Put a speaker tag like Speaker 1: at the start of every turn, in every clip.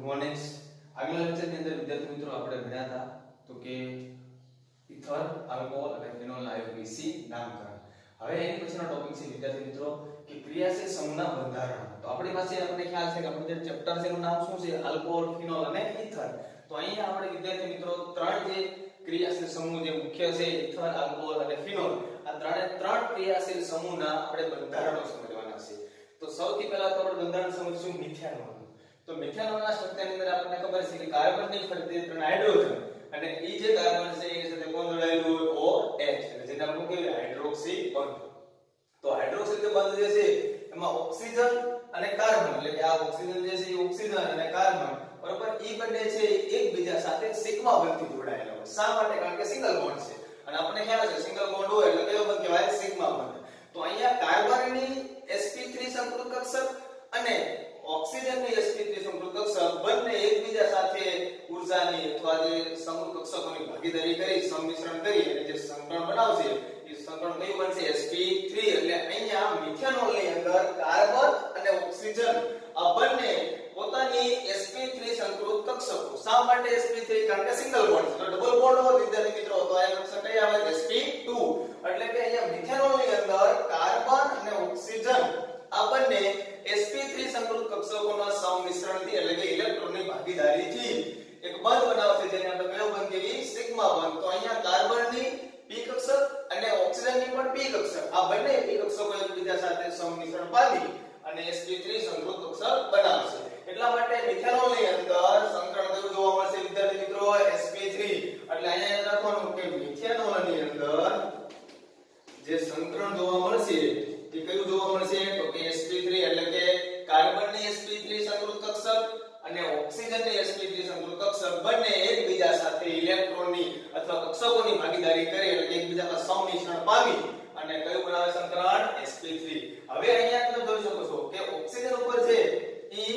Speaker 1: Morning આગલા લેક્ચરની અંદર વિદ્યાર્થી મિત્રો આપણે ભણ્યા હતા તો કે ઇથર આલ્કોહોલ અને ફિનોલના આયોગીસી નામકરણ. હવે એની પછીનો ટોપિક છે વિદ્યાર્થી મિત્રો કે ક્રિયાશીલ સમૂહના બંધારણ. તો આપણી પાસે આપણને ખ્યાલ છે કે આપણું જે ચેપ્ટર છે એનું નામ શું છે? આલ્કોહોલ, ફિનોલ અને ઇથર. તો અહીંયા આપણે વિદ્યાર્થી મિત્રો ત્રણ જે ક્રિયાશીલ સમૂહ જે મુખ્ય છે ઇથર, આલ્કોહોલ અને ફિનોલ, આ ત્રણ ક્રિયાશીલ સમૂહના આપણે બંધારણો સમજવાના છે. તો સૌથી પહેલા તો આપણે બંધારણ સમજીશું મિથેનોલ. તો મિથેનોલના સ્ટ્રક્ચરની અંદર આપણને ખબર છે કે કાર્બનની ફરતે ત્રણ હાઇડ્રોજન અને ઈ જે કાર્બન છે એની સાથે કોણ જોડાયેલું હોય? OH, એટલે જેને આપણે કહીએ હાઇડ્રોક્સી બંધ. તો હાઇડ્રોક્સી જે બંધ જે છે એમાં ઓક્સિજન અને કાર્બન, એટલે કે આ ઓક્સિજન જે છે એ ઓક્સિજન અને કાર્બન બરોબર ઈ બંને છે એકબીજા સાથે સિગ્મા બંધથી જોડાયેલા હોય. શા માટે? કારણ કે સિંગલ બોન્ડ છે અને આપણને ખ્યાલ છે સિંગલ બોન્ડ હોય એટલે કયો બંધ કહેવાય? સિગ્મા બંધ. તો અહીંયા કાર્બનની sp3 સંકૃત કક્ષક અને ઓક્સિજનની sp3 સંકૃત કક્ષક બંને એકબીજા સાથે ઊર્જાની અથવા જે સંકૃત કક્ષકોની ભાગીદારી કરી સંમિશ્રણ કરી અને જે સંકરણ બનાવશે એ સંકરણ કયું બનશે? sp3. એટલે અહીંયા મિથેનોલની અંદર કાર્બન અને ઓક્સિજન આ બંને પોતાની sp3 સંકૃત કક્ષકો. શા માટે sp3? કારણ કે સિંગલ બોન્ડ છે. તો ડબલ બોન્ડ હોય વિદ્યાર્થી મિત્રો તો આ કક્ષક કઈ આવે? sp2. એટલે કે અહીંયા મિથેનોલની અંદર કાર્બન અને ઓક્સિજન આ બંને sp3 સંકૃત કક્ષકોના સંમિશ્રણથી એટલે કે ઇલેક્ટ્રોનની ભાગીદારીથી એક બંધ બનાવશે જેને આપણે કયો બંધ કહીએ? સિગ્મા બંધ. તો અહીંયા કાર્બનની p કક્ષક અને ઓક્સિજનની પણ p કક્ષક આ બંને p કક્ષકો એકબીજા સાથે સંમિશ્રણ પામી અને sp3 સંકૃત કક્ષક બનાવશે. એટલા માટે મિથેનોલની અંદર સંકરણ કયું જોવા મળશે વિદ્યાર્થી મિત્રો? sp3. એટલે અહીંયા યાદ રાખવાનું કે મિથેનોલની અંદર જે સંકરણ જોવા મળશે એ કયું જોવા મળશે? તો કે sp3. એટલે કે કાર્બનની sp3 સંકૃત કક્ષક અને ઓક્સિજનની sp3 સંકૃત કક્ષક બંને એકબીજા સાથે ઇલેક્ટ્રોનની અથવા કક્ષકોની ભાગીદારી કરે એટલે કે એકબીજા સાથે સંમિશ્રણ પામી અને કયું બનાવે સંકરણ? sp3. હવે અહીંયા તમે જોઈ શકો છો કે ઓક્સિજન ઉપર છે ઈ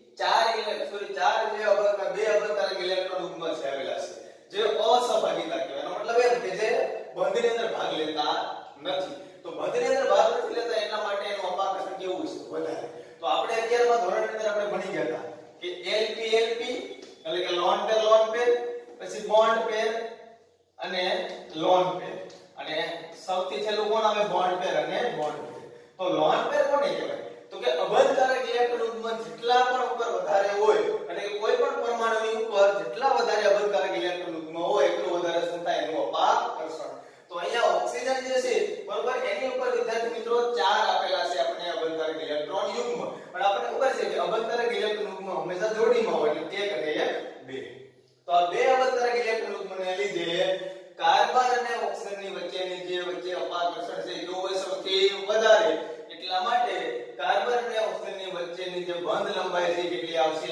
Speaker 1: ચાર જે અબલકા બે અબલકારક ઇલેક્ટ્રોન યુગ્મ છે આવેલા છે જે અસહભાગિતા કહેવાય. એનો મતલબ એમ કે જે બંધની અંદર ભાગ લેતા નથી. તો બંધની અંદર ભાગ નથી લેતા એટલા માટે એનું અપાકર્ષણ કેવું છે? વધારે. તો આપણે 11મા ધોરણની અંદર આપણે ભણી ગયા હતા કે LP એટલે કે લોન પેર પછી બોન્ડ પેર અને લોન પેર અને સૌથી છેલ્લું કોણ આવે? બોન્ડ પેર અને બોન્ડ પેર. તો લોન પેર કોને કહેવાય? તો કે અબંધકારક ઇલેક્ટ્રોન યુગ્મ જેટલા પણ ઉપર વધારે હોય એટલે કે કોઈ પણ પરમાણુની ઉપર જેટલા વધારે અબંધકારક ઇલેક્ટ્રોન યુગ્મ હોય એટલું વધારે શું થાય? એનું અપાકર્ષણ. તો અહીંયા ઓક્સિજન જે છે બરોબર એની ઉપર વિદ્યાર્થી મિત્રો 4 આપેલા છે આપણે અબંધકારક ઇલેક્ટ્રોન યુગ્મ. પણ આપણને ખબર છે કે અબંધકારક ઇલેક્ટ્રોન યુગ્મ હંમેશા જોડીમાં હોય એટલે 1 અને 1 2. તો આ બે અબંધકારક ઇલેક્ટ્રોન યુગ્મને લીધે કાર્બન અને ઓક્સિજનની વચ્ચે અપાકર્ષણ છે કેવું હોય? સૌથી વધારે. એટલા માટે કાર્બન અને ઓક્સિજનની વચ્ચેની જે બંધ લંબાઈ છે કેટલી આવશે?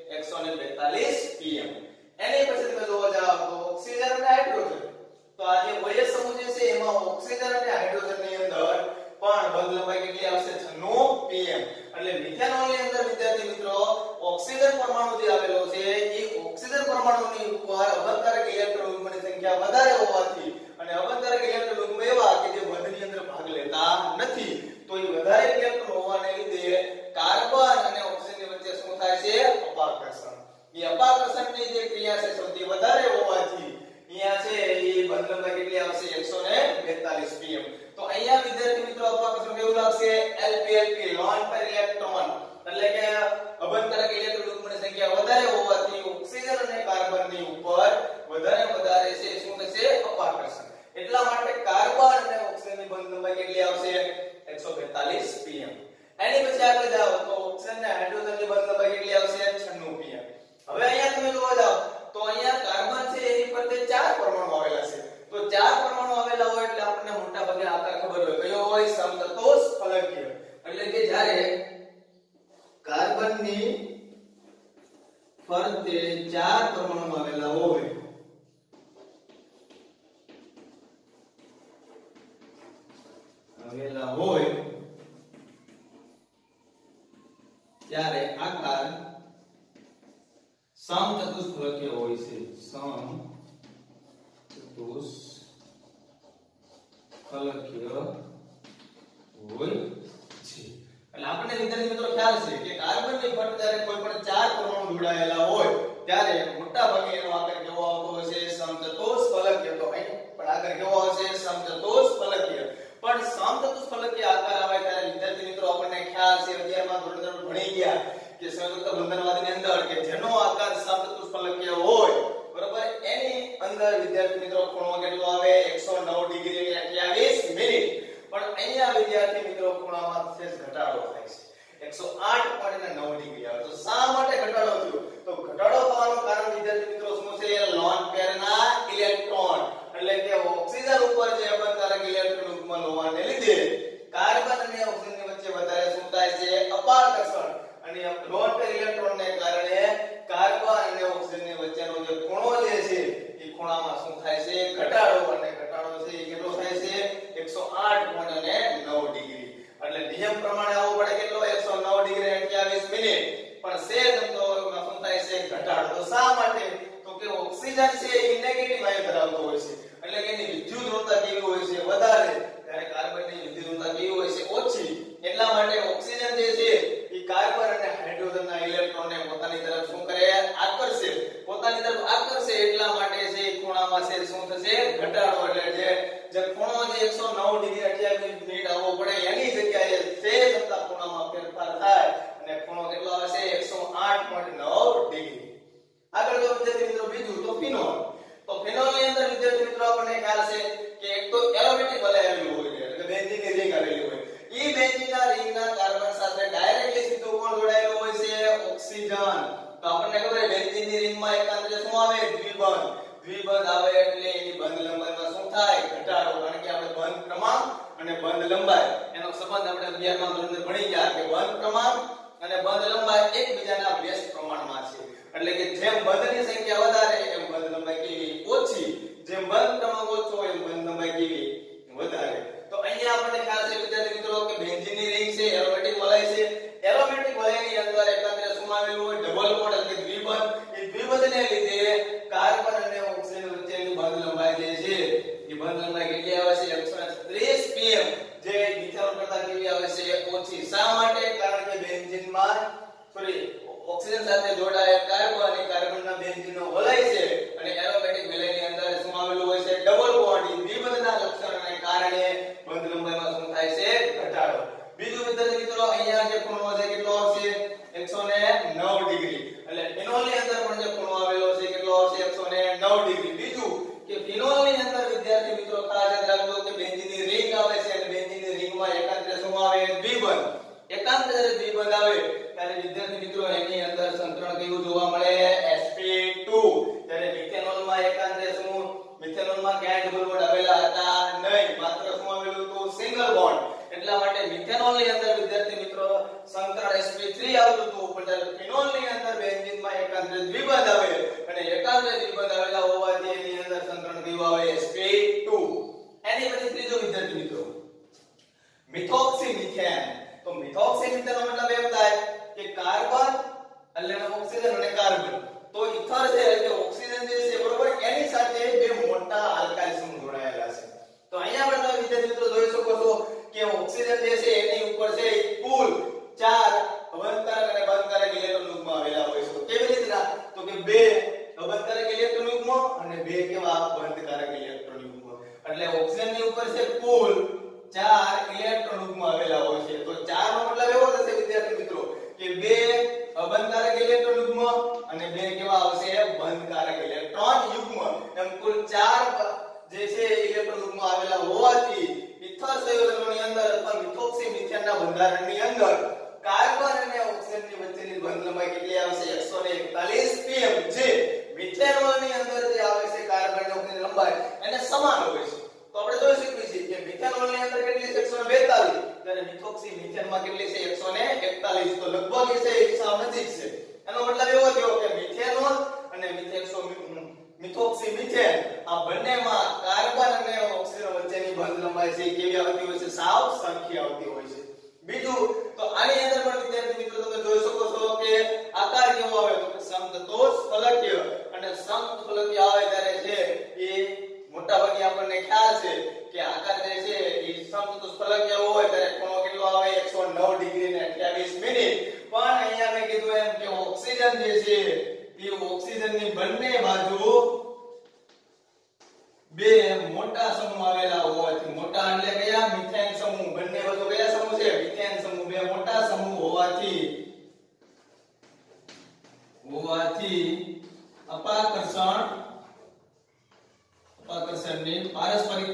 Speaker 1: 142 pm. એની પછી તમે જોવા જાવ તો ઓક્સિજન અને હાઇડ્રોજન. તો આ જે OH સમૂહ જે છે એમાં ઓક્સિજન અને હાઇડ્રોજનની અંદર પણ બંધ લંબાઈ કેટલી આવશે? 96 pm. એટલે મિથેનોલની અંદર વિદ્યાર્થી મિત્રો ઓક્સિજન પરમાણુ જે આવેલો છે એ ઓક્સિજન પરમાણુની ઉપર અબંધકારક ઇલેક્ટ્રોન યુગ્મની સંખ્યા વધારે હોવાથી અને અબંધકારક ઇલેક્ટ્રોન યુગ્મ એવા કે જે બંધની અંદર ભાગ લેતા નથી તો એ વધારે ઇલેક્ટ્રોન હોવાને લીધે કાર્બન અને ઓક્સિજનની વચ્ચે શું થાય છે? અપાકર્ષણ. એ અપાકર્ષણની જે ક્રિયા છે સૌથી વધારે હોવાથી અહીંયા છે એ બંધ લંબાઈ કેટલી આવશે? 142 pm. તો અહીંયા વિદ્યાર્થી મિત્રો અપાકર્ષણ કેવું લાગશે? LP lone pair electron. એટલે કે અબંધકારક ઇલેક્ટ્રોન યુગ્મની સંખ્યા વધારે હોવાથી ઓક્સિજન અને કાર્બનની ઉપર વધારે છે શું થશે? અપાકર્ષણ. એટલા માટે કાર્બન અને ઓક્સિજનની બંધ લંબાઈ કેટલી આવશે? 142 pm. એની પછી આગળ જાઓ તો ઓક્સિજન અને હાઇડ્રોજનની બંધ લંબાઈ કેટલી આવશે? 96 pm. હવે અહીંયા તમે જોવા જાઓ તો અહીંયા કાર્બન છે એની પર તે 4 પરમાણુ આવેલા છે. તો 4 પરમાણુ આવેલા હોય એટલે આપણને મોટા ભાગે આકાર ખબર હોય કયો હોય? સમતોષ ફલકીય. એટલે કે જ્યારે કાર્બનની ફરતે 4 પરમાણુ આવેલા હોય ત્યારે આકાર સમચતુષ્ફલકીય હોય છે. સમચતુષ્ફલકીય હોય છે. એટલે આપણને વિદ્યાર્થી મિત્રો ખ્યાલ છે કે કાર્બનની ફરતે જ્યારે કોઈ પણ 4 પરમાણુ જોડાયેલા હોય ત્યારે મોટા ભાગે એનો આકાર કેવો આવતો હોય છે સમચતુષ્ફલકીય તો અહીં પણ આકાર કેવો આવશે સમચતુષ્ફલકીય પણ સમચતુષ્ફલકીય આકાર આવે ત્યારે વિદ્યાર્થી મિત્રો આપણને ખ્યાલ છે 11 માં ધોરણ ભણી ગયા કે સંયુક્ત બંધનવાદની અંદર કે જેનો આકાર સમચતુષ્ફલકીય હોય બરોબર એની અંદર વિદ્યાર્થી મિત્રો ખૂણો કેટલો આવે 109 ડિગ્રી અને 28 મિનિટ પણ અહીંયા વિદ્યાર્થી મિત્રો ખૂણામાં સહેજ ઘટાડો થાય છે 108.9 ડિગ્રી આવે તો શા માટે ઘટાડો થયો તો ઘટાડો થવાનું કારણ વિદ્યાર્થી મિત્રો શું છે લોન પેરના ઇલેક્ટ્રોન એટલે કે ઓક્સિજન ઉપર જે અબંધકારક ઇલેક્ટ્રોન યુગ્મ હોવાને લીધે કાર્બન અને ઓક્સિજનની વચ્ચે વધારે શું થાય છે અપાકર્ષણ અને લોન પેર ઇલેક્ટ્રોનને કારણે કાર્બન અને ઓક્સિજનની વચ્ચેનો જે ખૂણો જે છે એ ખૂણામાં શું થાય છે ઘટાડો અને ઘટાડો છે એ કેટલો થાય છે 108.9 ડિગ્રી એટલે નિયમ પ્રમાણે આવો પડે કેટલો 109 ડિગ્રી 28 મિનિટ પણ સેજ તો શું થાય છે ઘટાડો તો શા માટે તો કે ઓક્સિજન છે એ નેગેટિવ આયન ધરાવતો હોય છે એટલે કે એની વિદ્યુત ઋણતા કેવી હોય છે વધારે ત્યારે કાર્બનની વિદ્યુત ઋણતા કેવી હોય છે ઓછી એટલા માટે ઓક્સિજન જે છે એ કાર્બન અને હાઇડ્રોજનના ઇલેક્ટ્રોનને પોતાની તરફ શું કરે આકર્ષે પોતાની તરફ આકર્ષે એટલા માટે છે ખૂણામાં છે શું થશે ઘટાડો એટલે જે ખૂણો જે 109 ડિગ્રી 28 મિનિટ આવવો પડે એની જગ્યાએ સેજ અંતર ખૂણામાં ફેરફાર થાય અને ખૂણો કેટલો આવશે 108.9 ડિગ્રી આગળ જો વિદ્યાર્થી મિત્રો બીજું તો ફિનોલ તો ફિનોલની અંદર વિદ્યાર્થી મિત્રો આપણને ખ્યાલ છે કે એક તો એરોમેટિક વલય આવેલું હોય છે એટલે કે બેન્ઝીનની રિંગ આવેલી હોય ઈ બેન્ઝીનના રિંગના કાર્બન સાથે ડાયરેક્ટલી સીધું કોણ જોડાયેલું હોય છે ઓક્સિજન તો આપણને ખબર છે બેન્ઝીનની રિંગમાં એકાંતરે શું આવે દ્વિબંધ આવે એટલે એની બંધ લંબાઈમાં શું થાય ઘટાડો કારણ કે આપણે બંધ ક્રમાંક અને બંધ લંબાઈ એનો સંબંધ આપણે 11 માં ધોરણે ભણી ગયા કે બંધ ક્રમાંક અને બંધ લંબાઈ એકબીજાના વ્યસ્ત પ્રમાણમાં છે એટલે કે જેમ બંધની સંખ્યા વધારે એમ બંધ લંબાઈ કેવી ઓછી જેમ બંધ ક્રમાંક ઓછો એમ બંધ લંબાઈ કેવી વધારે તો અહીંયા આપણને ખ્યાલ છે વિદ્યાર્થી મિત્રો કે બેન્ઝીનની રિંગ છે એરોમેટિક વલય છે એરોમેટિક વલયની અંદર એકાંતરે શું આવેલું હોય ડબલ બોન્ડ એટલે કે દ્વિબંધ એ દ્વિબંધને લીધે કાર્બન અને ઓક્સિજન વચ્ચેની બંધ લંબાઈ જે છે એ બંધ લંબાઈ કેટલી આવે છે 136 pm જે મિથેનોલ કરતા કેવી આવે છે ઓછી શા માટે કારણ કે બેન્ઝીનમાં ઓક્સિજન સાથે જોડાયેલ કાર્બન અને કાર્બનના બેન્ઝીનનો વલય છે અને એરોમેટિક વલયની અંદર શું આવેલું હોય છે ડબલ બોન્ડ દ્વિબંધના લક્ષણને કારણે બંધ લંબાઈમાં શું થાય છે ઘટાડો બીજું વિદ્યાર્થી મિત્રો અહીંયા જે ખૂણો છે કેટલો આવશે 109 ડિગ્રી એટલે ફિનોલની અંદર પણ જે ખૂણો આવેલો છે કેટલો આવશે 109 ડિગ્રી બીજું કે ફિનોલની અંદર વિદ્યાર્થી મિત્રો ખાસ યાદ રાખજો કે બેન્ઝીનની રિંગ આવે છે અને બેન્ઝીનની રિંગમાં એકાંતરે શું આવે દ્વિબંધ એકાંતરે દ્વિબંધ આવે ત્યારે વિદ્યાર્થી મિત્રો એની અંદર સંકરણ કેવું જોવા મળે sp2 ત્યારે મિથેનોલમાં એકાંતરે શું મિથેનોલમાં ક્યાંય ડબલ બોન્ડ આવેલા હતા નહીં માત્ર શું આવેલું હતું સિંગલ બોન્ડ એટલા માટે મિથેનોલની અંદર વિદ્યાર્થી મિત્રો સંકરણ sp3 આવતું હતું પણ જ્યારે ફિનોલની અંદર બેન્ઝીનમાં એકાંતરે દ્વિબંધ આવે અને એકાંતરે દ્વિબંધ આવેલા હોવાથી એની અંદર સંકરણ કેવું આવે sp2 એની પછી ત્રીજો વિદ્યાર્થી મિત્રો મિથોક્સીમિથેન તો મિથોક્સીમિથેન મતલબ એમ થાય કે કાર્બન એટલે ઓક્સિજન અને કાર્બન તો ઇથર છે એટલે ઓક્સિજન જે છે બરોબર એની સાથે બે મોટા આલ્કાઇલ સમૂહ જોડાયેલા છે તો અહીંયા પણ તમે વિદ્યાર્થી મિત્રો જોઈ શકો છો કે ઓક્સિજન જે છે એની ઉપર છે કુલ 4 અબંધકારક અને બંધકારક ઇલેક્ટ્રોન યુગ્મ આવેલા હોય છે તો કેવી રીતના તો કે બે અબંધકારક ઇલેક્ટ્રોન યુગ્મ અને બે કેવા બંધકારક ઇલેક્ટ્રોન યુગ્મ એટલે ઓક્સિજનની ઉપર છે કુલ 4 ઇલેક્ટ્રોન યુગ્મ આવેલા હોય છે તો 4 નો મતલબ એવો થશે વિદ્યાર્થી મિત્રો કે બે અબંધકારક ઇલેક્ટ્રોન યુગ્મ અને બે કેવા આવશે બંધકારક ઇલેક્ટ્રોન યુગ્મ એમ કુલ 4 જે છે ઇલેક્ટ્રોન યુગ્મ આવેલા હોવાથી ઇથર સંયોજનોની અંદર અથવા મિથોક્સીમિથેનના બંધારણની અંદર કાર્બન અને ઓક્સિજનની વચ્ચેની બંધ લંબાઈ કેટલી આવશે 141 pm જે મિથેનોલની અંદર જે આવે છે કાર્બન અને ઓક્સિજન લંબાઈ એને સમાન હોય છે તો આપણે જોઈ શકીએ છીએ કે મિથેનોલની અંદર કેટલી છે 142 ત્યારે મિથોક્સીમિથેનમાં કેટલી છે 141 તો લગભગ એ છે સાવ નજીક છે એનો મતલબ એવો થયો કે મિથેનોલ અને મિથોક્સીમિથેન આ બંનેમાં કાર્બન અને ઓક્સિજન વચ્ચેની બંધ લંબાઈ છે કેવી આવતી હોય છે સાવ સરખી આવતી હોય છે બીજું તો આની અંદર પણ વિદ્યાર્થી મિત્રો તમે જોઈ શકો છો કે આકાર કેવો આવે તો કે સમચતુષ્ફલકીય અને સમચતુષ્ફલકીય આવે ત્યારે છે એ મોટા ભાગે આપણને ખ્યાલ છે કે આકાર જે છે એ સમચતુષ્ફલકીય હોય ત્યારે ખૂણો કેટલો આવે 109 ડિગ્રી ને 28 મિનિટ પણ અહીંયા મેં કીધું એમ કે ઓક્સિજન ઓક્સિજન જે છે એ ઓક્સિજનની બંને બાજુ બે મોટા સમૂહ આવેલા હોવાથી, મોટા એટલે કયા? મિથેન સમૂહ. બંને બાજુ કયા સમૂહ છે? મિથેન સમૂહ. બે મોટા સમૂહ હોવાથી અપાકર્ષણની પારસ્પરિક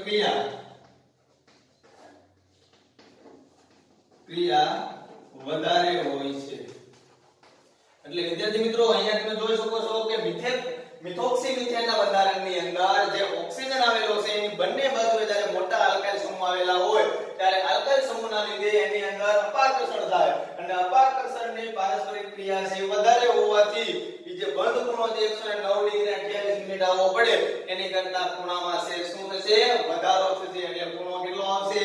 Speaker 1: ક્રિયા વધારે હોય છે. એટલે વિદ્યાર્થી મિત્રો અહીંયા તમે જોઈ શકો છો કે મિથોક્સી મિથેનના બંધારણની અંદર જે ઓક્સિજન આવેલો છે એની બંને બાજુએ જ્યારે મોટા આલ્કાઇલ સમૂહ આવેલા હોય ત્યારે આલ્કાઇલ સમૂહના લીધે એની અંદર અપાકર્ષણ થાય અને અપાકર્ષણની પારસ્પરિક ક્રિયા છે વધારે હોવાથી એ જે બંધ ખૂણો જે 109 ડિગ્રી 28 મિનિટ આવવો પડે એની કરતા ખૂણામાં છે શું થશે? વધારો થશે. એટલે ખૂણો કેટલો આવશે?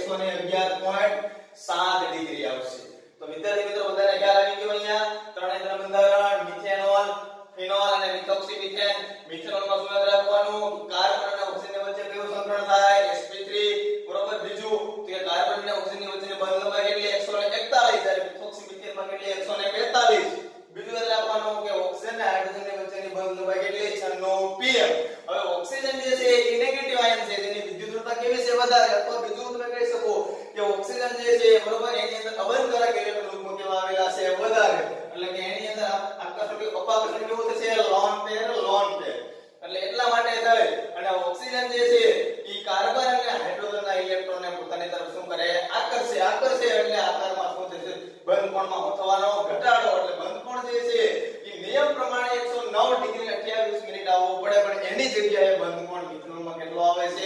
Speaker 1: 111.7 ડિગ્રી આવશે. તો વિદ્યાર્થી મિત્રો બધાને ખ્યાલ આવી ગયો અહીંયા ત્રણેય બંધારણ મિથેનોલ, ફિનોલ અને મિથોક્સી મિથેન. મિથેનોલમાં શું યાદ રાખવાનું? કાર્બન અને ઓક્સિજન વચ્ચે કયું સંકરણ થાય? sp3. બરોબર. બીજું તો કે કાર્બન અને ઓક્સિજન વચ્ચેની બંધ લંબાઈ કેટલી? 141. જ્યારે મિથોક્સી મિથેનમાં કેટલી? 142. બીજું યાદ રાખવાનું કે ઓક્સિજન અને હાઇડ્રોજનની વચ્ચેની બંધ લંબાઈ કેટલી? 96 pm. હવે ઓક્સિજન જે છે એ નેગેટિવ આયન છે, તેની વિદ્યુતતા કેવી છે? વધારે. અથવા બીજું તમે કહી શકો કે ઓક્સિજન જે છે બરોબર એની અંદર અબંધકારક ઇલેક્ટ્રોન રૂપો કેવા આવેલા છે? વધારે. એટલે કે એની અંદર આકર્ષણ અપાકર્ષણ કેવું થશે? Lone pair. એટલે એટલા માટે થાય. અને ઓક્સિજન જે છે ઈ કાર્બન અને હાઇડ્રોજનના ઇલેક્ટ્રોનને પોતાની તરફ શું કરે? આકર્ષે. એટલે આકારમાં શું થશે? બંધ કોણમાં થવાનો ઘટાડો. એટલે બંધ કોણ જે છે ઈ નિયમ પ્રમાણે 109 ડિગ્રી 28 મિનિટ આવવો પડે, પણ એની જગ્યાએ બંધ કોણ મિથેનોલમાં કેટલો આવે છે?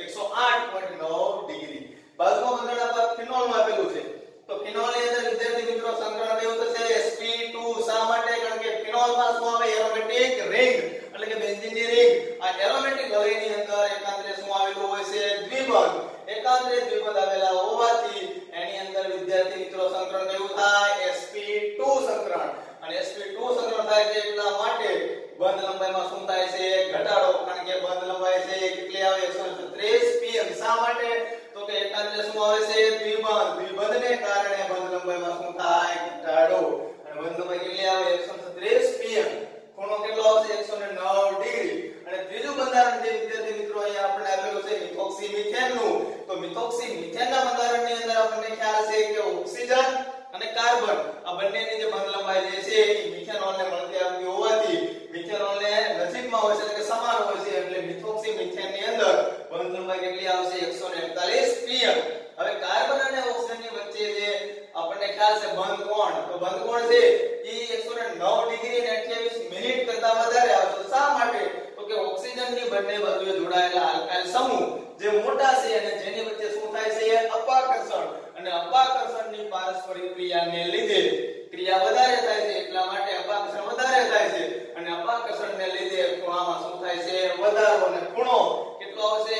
Speaker 1: 108.9 ડિગ્રી. બાજુમાં બંધારણ પર ફિનોલમાં આપેલું છે. તો ફિનોલની અંદર વિદ્યાર્થી મિત્રો સંકરણ કેવું થશે? sp2. શા માટે? કારણ કે ફિનોલમાં શું આવે? Aromatic ring. એટલે કે બેન્ઝીનની રિંગ. આ એરોમેટિક હળીની અંદર એકાંતરે શું આવેલું હોય છે? દ્વિબંધ. એકાંતરે દ્વિબંધ આવેલા હોવાથી એની અંદર વિદ્યાર્થી મિત્રો સંકરણ કેવું થાય? sp2 સંકરણ. અને sp2 સંકરણ થાય છે એટલા માટે બંધ લંબાઈમાં શું થાય છે? ઘટાડો. કારણ કે બંધ લંબાઈ છે કેટલી આવે? 136 pm. શા માટે? તો કે એકાંતરે શું આવે છે? દ્વિબંધ. દ્વિબંધને કારણે બંધ લંબાઈમાં શું થાય? ઘટાડો. અને બંધ લંબાઈ કેટલી આવે? 136 pm. ખૂણો કેટલો આવશે? 109 ડિગ્રી. અને ત્રીજું બંધારણ જે વિદ્યાર્થી મિત્રો અહીંયા આપણે આપેલું છે મિથોક્સી મિથેનનું. તો મિથોક્સી મિથેનના બંધારણની અંદર આપણને ખ્યાલ છે કે ઓક્સિજન અને કાર્બન આ બંનેની જે બંધ લંબાઈ જે છે એ મિથેનોલને મળતી આવતી હોવાથી મિથેનોલને નજીકમાં હોય છે એટલે કે સમાન હોય છે. એટલે મિથોક્સી મિથેનની અંદર બંધ લંબાઈ કેટલી આવશે? 141 pm. હવે કાર્બન અને ઓક્સિજનની વચ્ચે જે આપણને ખ્યાલ છે બંધ કોણ. તો બંધ કોણ છે ઈ 109 ડિગ્રી અને 28 મિનિટ કરતા વધારે આવશે. શા માટે? તો કે ઓક્સિજનની બંને બાજુએ જોડાયેલા આલ્કાઇલ સમૂહ જે મોટા છે અને જેની વચ્ચે શું થાય છે? અપાકર્ષણ. અને અપાકર્ષણની પારસ્પરિક ક્રિયાને લીધે ક્રિયા વધારે થાય છે. એટલા માટે અપાકર્ષણ વધારે થાય છે. અને અપાકર્ષણને લીધે ખૂણામાં શું થાય છે? વધારો. અને ખૂણો કેટલો આવશે?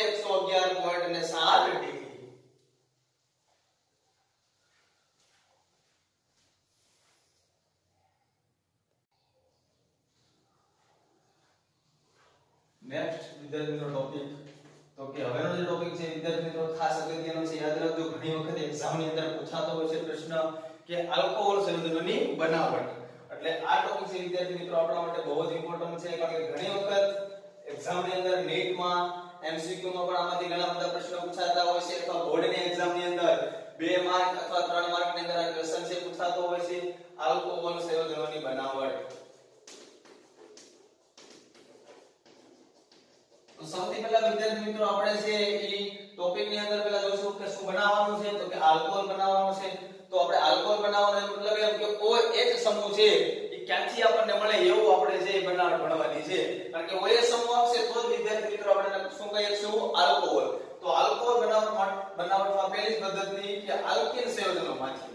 Speaker 1: 111.7 ડિગ્રી. નેક્સ્ટ વિદ્યાર્થી મિત્રો ટોપિક તો કે હવેનો જે ટોપિક છે વિદ્યાર્થી મિત્રો ખાસ અગત્યનો છે. યાદ રાખજો ઘણી વખત એક્ઝામ ની અંદર પૂછાતો હોય છે પ્રશ્ન કે આલ્કોહોલ સંયોજનોની બનાવટ. એટલે આ ટોપિક છે વિદ્યાર્થી મિત્રો આપણા માટે બહુ જ ઇમ્પોર્ટન્ટ છે. કારણ કે ઘણી વખત એક્ઝામ ની અંદર નીટમાં એમસીક્યુ માં પણ આમાંથી ઘણા બધા પ્રશ્નો પૂછાતા હોય છે અથવા બોર્ડની એક્ઝામ ની અંદર 2 માર્ક અથવા 3 માર્ક ની અંદર આ ક્વેશ્ચન છે પૂછાતો હોય છે આલ્કોહોલ સંયોજનોની બનાવટ. તો સૌથી પહેલા વિદ્યાર્થી મિત્રો આપણે છે એ ટોપિક ની અંદર પહેલા જોઈશું કે શું બનાવવાનું છે. તો કે આલ્કોહોલ બનાવવાનો છે. તો આપણે આલ્કોહોલ બનાવવાનો મતલબ એમ કે OH સમૂહ છે એ ક્યાંથી આપણને મળે એવું આપણે જે બનાવટ ભણવાની છે. કારણ કે OH સમૂહ આવશે તો જ વિદ્યાર્થી મિત્રો આપણે શું કહીશું? આલ્કોહોલ. તો આલ્કોહોલ બનાવટમાં પહેલી પદ્ધતિ કે આલ્કીન સંયોજનોમાંથી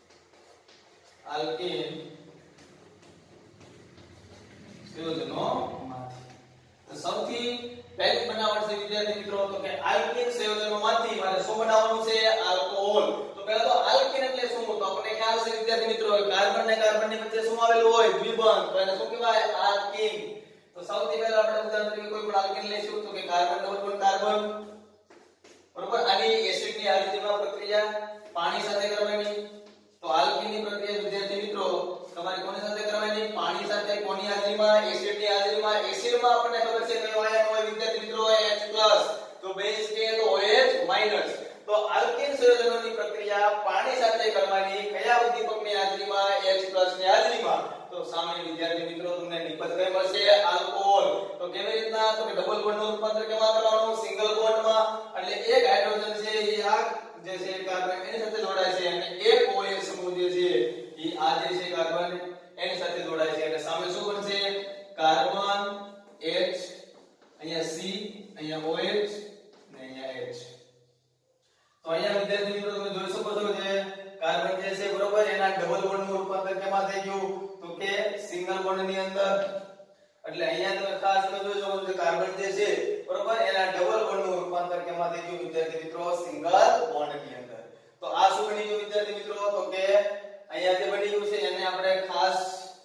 Speaker 1: તો સૌથી પહેલી બનાવટ છે વિદ્યાર્થી મિત્રો તો કે આલ્કીન સંયોજનોમાંથી મારે શું બનાવવાનું છે? આલ્કોહોલ. તો પહેલા તો આલ્કીન એટલે શું? તો આપણને ખ્યાલ છે વિદ્યાર્થી મિત્રો કાર્બન અને કાર્બનની વચ્ચે શું આવેલું હોય? દ્વિબંધ. તો એને શું કહેવાય? આલ્કીન. તો સૌથી પહેલા આપણે ઉદાહરણ તરીકે કોઈ પણ આલ્કીન લઈશું તો કે કાર્બન ડબલ બોન્ડ કાર્બન. બરોબર. આની એસિડની હાઇડ્રોજન પ્રક્રિયા પાણી સાથે કરવાની. તો આલ્કીનની પ્રક્રિયા વિદ્યાર્થી મિત્રો તમારે કોની સાથે કરવાની? પાણી કોની હાજરીમાં એસિડની હાજરીમાં એસિડમાં આપણને ખબર છે કયો આયન હોય વિદ્યાર્થી મિત્રો H+ તો બેઝ કે તો OH- તો આલ્કીન સંયોજનોની પ્રક્રિયા પાણી સાથે કરવાની કયા ઉદ્દીપકની હાજરીમાં H+ ની હાજરીમાં તો સામાન્ય વિદ્યાર્થી મિત્રો તમને નિપજ કઈ મળશે આલ્કોહોલ તો કેવી રીતના તો કે ડબલ બોન્ડનું રૂપાંતર કેમાં કરવાનું સિંગલ બોન્ડમાં એટલે એક હાઇડ્રોજન છે એ આ જે છે કાર્બન એની સાથે જોડાય છે અને એક OH સમૂહ જે છે એ આ જે છે કાર્બન એની સાથે જોડાય છે એટલે સામે શું બનશે કાર્બન H અહીંયા C અહીંયા OH અને અહીંયા H તો અહીંયા વિદ્યાર્થી મિત્રો તમે જોઈ શકો છો કે કાર્બન જે છે બરોબર એના ડબલ બોન્ડનું રૂપાંતર કેમાં થઈ ગયું તો કે સિંગલ બોન્ડ ની અંદર એટલે અહીંયા તમે ખાસ જોજો કે કાર્બન જે છે બરોબર એના ડબલ બોન્ડનું રૂપાંતર કેમાં થઈ ગયું વિદ્યાર્થી મિત્રો સિંગલ બોન્ડ ની અંદર તો આ શું બની ગયું વિદ્યાર્થી મિત્રો તો કે અહીંયા જે બની ગયું છે એને આપણે ખાસ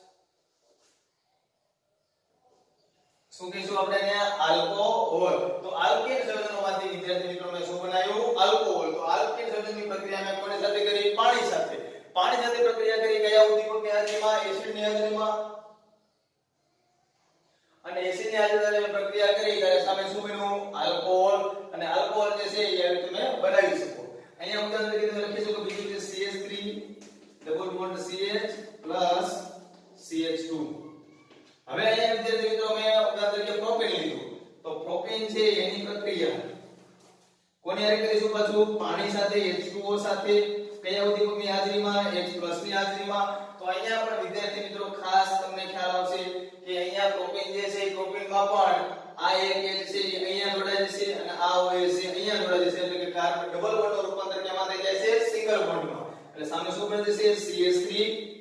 Speaker 1: શું કહીશું આપણે અહીંયા આલ્કોહોલ તો આલ્કેન સંયોજનોમાંથી વિદ્યાર્થી મિત્રોને શું બનાવ્યું આલ્કોહોલ તો આલ્કેન સંયોજનની પ્રક્રિયા મેં કોની સાથે કરી પાણી સાથે પ્રક્રિયા કરી કયા ઉદ્દીપકની હાજરીમાં એસિડની હાજરીમાં અને એસિડની હાજરીમાં પ્રક્રિયા કરી ત્યારે સામે શું બન્યું આલ્કોહોલ અને આલ્કોહોલ જે છે એ તમે બનાવી શકો અહીંયા ઉદાહરણ તરીકે તમે લખી શકો બીજું છે CH3 double bond CH plus CH2 હવે અહીંયા વિદ્યાર્થી મિત્રો મેં ઉદાહરણ તરીકે પ્રોપેન લીધું તો પ્રોપેન છે એની પ્રક્રિયા કોની હારે કરીશું પાછું પાણી સાથે H2O સાથે કયા ઉદ્દીપકની હાજરીમાં H+ ની હાજરીમાં તો અહીંયા પણ વિદ્યાર્થી મિત્રો ખાસ તમને ખ્યાલ આવશે કે અહીંયા પ્રોપેન જે છે એ પ્રોપેનમાં પણ આ એક H છે એ અહીંયા જોડાય જશે અને આ OH છે અહીંયા જોડાય જશે એટલે કે કાર્બન ડબલ બોન્ડનું રૂપાંતર કેમાં થઈ જાય છે સિંગલ બોન્ડમાં એટલે સામે શું બની જશે CH3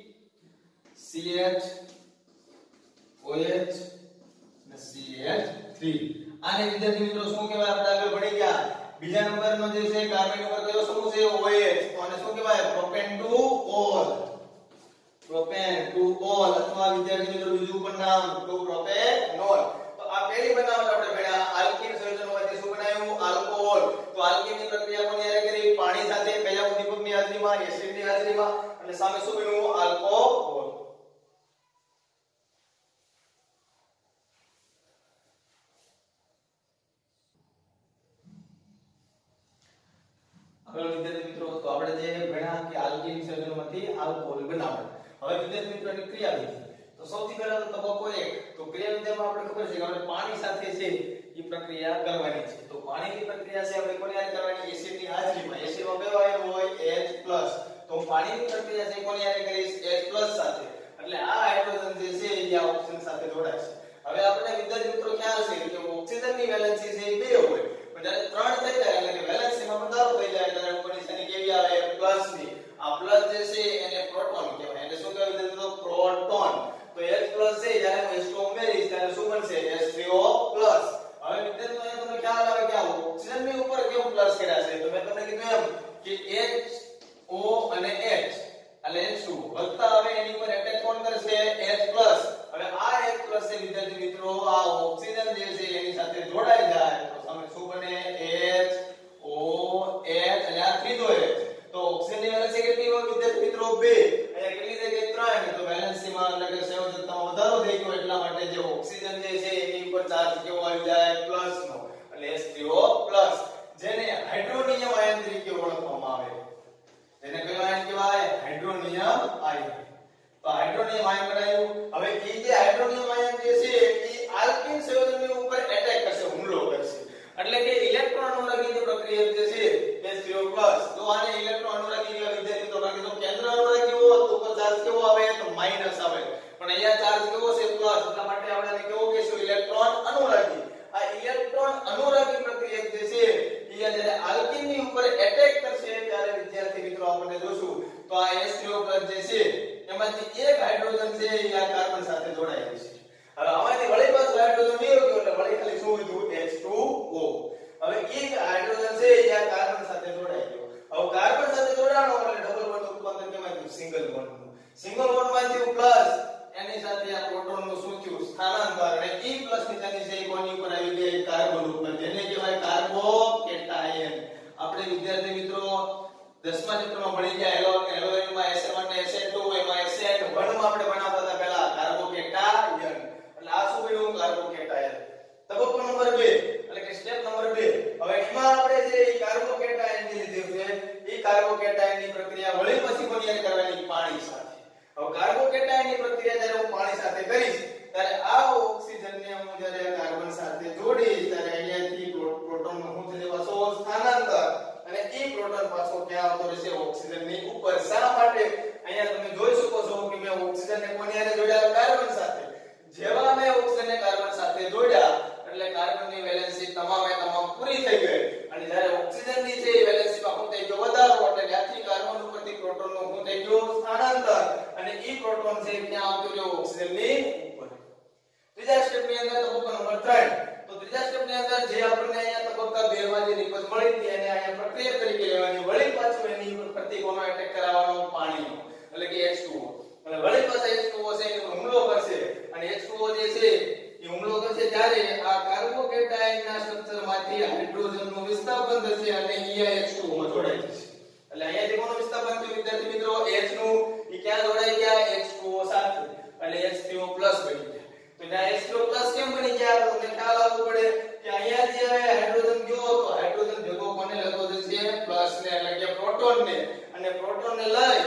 Speaker 1: CH OH અને CH3 આને વિદ્યાર્થી મિત્રો શું કહેવાય આપણે આગળ ભણી ગયા બીજા નંબરનો જે છે કાર્બન નંબર કયો સમૂહ છે OH તો આને શું કહેવાય પ્રોપેન ટુ ઓલ અથવા વિદ્યાર્થી મિત્રો બીજું પણ નામ ટુ પ્રોપેનોલ તો આ પહેલી બનાવટ આપણે ભણ્યા આલ્કીન સંયોજનોમાંથી શું બનાવ્યું આલ્કોહોલ તો આલ્કીનની પ્રક્રિયા કોની હારે કરી પાણી સાથે કયા ઉદ્દીપકની હાજરીમાં એસિડની હાજરીમાં અને સામે શું બન્યું આલ્કોહોલ હવે વિદ્યાર્થી મિત્રો તો આપણે જે ભણ્યા કે આલ્કીન સંયોજનોમાંથી આલ્કોહોલ બનાવે હવે વિદ્યાર્થી મિત્રોની ક્રિયા વિધિ તો સૌથી પહેલા તો તબક્કો 1 તો ક્રિયા વિધિમાં આપણે ખબર છે કે આપણે પાણી સાથે છે એ પ્રક્રિયા કરવાની છે તો પાણીની પ્રક્રિયા છે આપણે કોની હારે કરવાની એસિડની હાજરીમાં એસિડમાં કયો આયન હોય H+ તો પાણીની પ્રક્રિયા છે કોની હારે કરીશ H+ સાથે એટલે આ હાઇડ્રોજન જે છે એ આ ઓક્સિજન સાથે જોડાય છે હવે આપણે વિદ્યાર્થી મિત્રો ખ્યાલ છે કે ઓક્સિજનની વેલેન્સી છે એ 2 હોય પણ જ્યારે 3 થઈ જાય એટલે કે વેલેન્સીમાં વધારો થઈ જાય ત્યારે ઉપરની નિશાની કેવી આવે પ્લસ ની આ પ્લસ જે છે એને પ્રોટોન કહેવાય એટલે શું કહેવાય તો પ્રોટોન તો H+ છે જ્યારે હું H2 ઉમેરીશ ત્યારે શું બનશે H3O+ હવે વિદ્યાર્થીઓ અહીંયા તમને ખ્યાલ આવે કે આ ઓક્સિજનની ઉપર કેવું પ્લસ કર્યા છે તો મેં તમને કીધું એમ કે HO અને H એટલે H2 વત્તા હવે એની ઉપર એટેક કોણ કરશે H+ હવે આ H+ છે વિદ્યાર્થી મિત્રો આ ઓક્સિજન જે છે એની સાથે જોડાઈ જાય તો સામે શું બને HOH અને આ ત્રીજો H તો ઓક્સિજનની વેલેન્સી કેટલી હોય વિદ્યાર્થી મિત્રો 2 અહીંયા કેટલી થઈ ગઈ 3 તો વેલેન્સીમાં એટલે કે સંયોજકતામાં વધારો થઈ ગયો એટલા માટે જે ઓક્સિજન જે છે એની ઉપર ચાર્જ કેવો આવી જાય પ્લસ નો એટલે H3O+ જેને હાઇડ્રોનિયમ આયન તરીકે ઓળખવામાં આવે જેને કયો આયન કહેવાય હાઇડ્રોનિયમ આયન તો હાઇડ્રોનિયમ આયન બનાવ્યું હવે એ જે હાઇડ્રોનિયમ આયન જે છે એ આલ્કીન સંયોજનની ઉપર એટેક કરશે હુમલો કરશે એટલે કે ઇલેક્ટ્રોન અનુરાગી જે પ્રક્રિયા જે છે H3O+ તો આને ઇલેક્ટ્રોન અનુરાગી વિદ્યાર્થી તો બાકી તો કેન્દ્ર અનુરાગી હોય તો ઉપર ચાર્જ કેવો આવે તો માઈનસ આવે પણ અહીંયા ચાર્જ કેવો છે પ્લસ એટલા માટે આપણે આને કેવો કહીશું ઇલેક્ટ્રોન અનુરાગી આ ઇલેક્ટ્રોન અનુરાગી પ્રક્રિયા જે છે એ જ્યારે આલ્કીનની ઉપર એટેક કરશે ત્યારે વિદ્યાર્થી મિત્રો આપણે જોશું તો આ H3O+ જે છે એમાંથી એક હાઇડ્રોજન છે એ આ કાર્બન સાથે જોડાયેલું છે હવે આમાંથી વળી પાછો હાઇડ્રોજન મેળવ્યો એટલે વળી ખાલી શું વધ્યું H2O હવે એક હાઇડ્રોજન છે એ આ કાર્બન સાથે જોડાઈ ગયો હવે કાર્બન સાથે જોડાણો એટલે ડબલ બોન્ડ રૂપાંતર કેમાં થયું સિંગલ બોન્ડમાંથી પ્લસ એની સાથે આ પ્રોટોનનું શું થયું સ્થાનાંતર અને E+ નિશાની છે કોની ઉપર આવી ગઈ કાર્બન ઉપર જેને કહેવાય કાર્બોકેટાયન આપણે વિદ્યાર્થી મિત્રો 10મા ચેપ્ટરમાં ભણી ગયા એલોવેનમાં SN1 ને SN2 એમાં SN1 માં આપણે ભણાવતા હતા પહેલા કાર્બોકેટાયન પ્રોટોન પાછો ક્યાં આવતો રહેશે ઓક્સિજન ની ઉપર શા માટે અહીંયા તમે જોઈ શકો છો કે મેં ઓક્સિજન ને કોની સાથે જોડ્યા કાર્બન સાથે જેવા મેં ઓક્સિજન ને કાર્બન સાથે જોડ્યા એટલે કાર્બન ની વેલેન્સી તમામે તમામ પૂરી થઈ ગઈ અને જ્યારે ઓક્સિજન ની છે વેલેન્સી માં શું થઈ ગયો વધારો એટલે ત્યાંથી કાર્બન ઉપરથી પ્રોટોન નું શું થઈ ગયું સ્થાનાંતર અને ઈ પ્રોટોન છે ક્યાં આવતો રહ્યો ઓક્સિજન ની ઉપર ત્રીજા સ્ટેપ ની અંદર તબક્કો નંબર 3 તો ત્રીજા સ્ટેપ ની અંદર જે આપણને અહીંયા તબક્કા 2 માં જે નિપજ મળી હતી એને અહીંયા પ્રક્રિયા તરીકે લેવાની વળી પાછું એની ઉપર પ્રતિકોનો એટેક કરાવવાનો પાણીનો એટલે કે H2O અને વળી પાછા H2O છે એનો હુમલો કરશે અને H2O જે છે એ હુમલો કરશે ત્યારે આ કાર્બોકેટાયન ના સ્ટ્રક્ચરમાંથી હાઇડ્રોજનનું વિસ્થાપન થશે અને અહીંયા H2O માં જોડાઈ જશે એટલે અહીંયાથી કોનું વિસ્થાપન થયું વિદ્યાર્થી મિત્રો H નું એ ક્યાં જોડાઈ ગયા H2O સાથે એટલે H3O+ બની ગયા તો ત્યાં H3O+ કેમ બની ગયા તો તમને ખ્યાલ આવવો પડે કે અહીંયાથી હવે હાઇડ્રોજન ગયો તો હાઇડ્રોજન ભેગો કોને લગતો જશે પ્લસ ને એટલે કે પ્રોટોન ને અને પ્રોટોન ને લઈ